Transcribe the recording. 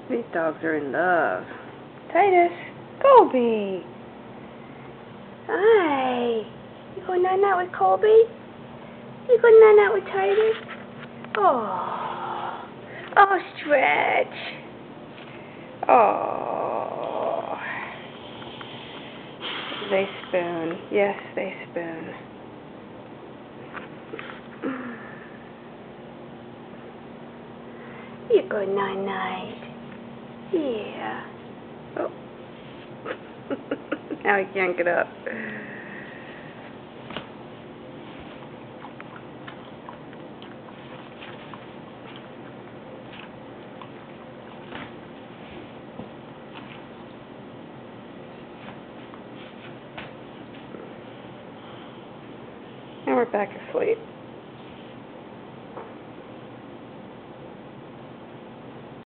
These dogs are in love. Titus, Colby. Hi. You going night-night with Colby? You going night-night with Titus? Oh. Oh, stretch. Oh. They spoon. Yes, they spoon. You go night-night. Yeah. Oh. Now he can't get up. And we're back asleep.